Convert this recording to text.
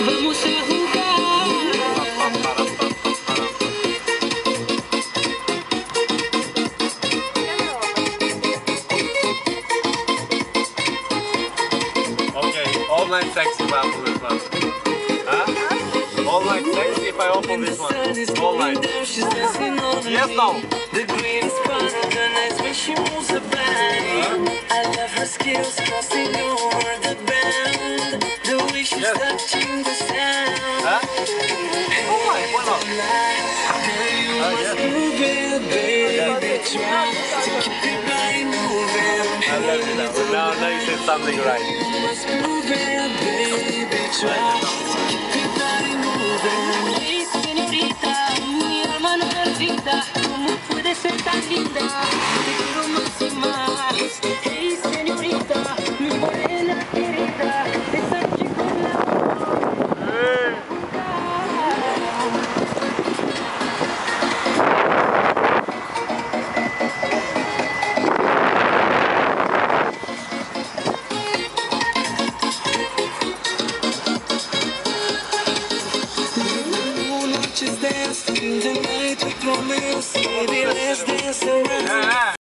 vamos a jugar. Okay, all night sexy if I open this one. Huh? All night sexy if I open this one. All night. Yes, no. The greatest part of the night when she moves her body. I love her skills crossing over the band. The way she's touching the sound. Huh? Oh my, why not? Yes. Move it, baby, try to keep your body moving. I love you now. Now you said something right. You must move it, baby, try to keep your body moving. Hey, señorita, mi hermana perdida, ¿cómo puede ser tan linda? Te quiero más y más. Hey, señorita, mi morena querida, esa chica la just dance in the night with romance. Baby, let's dance around.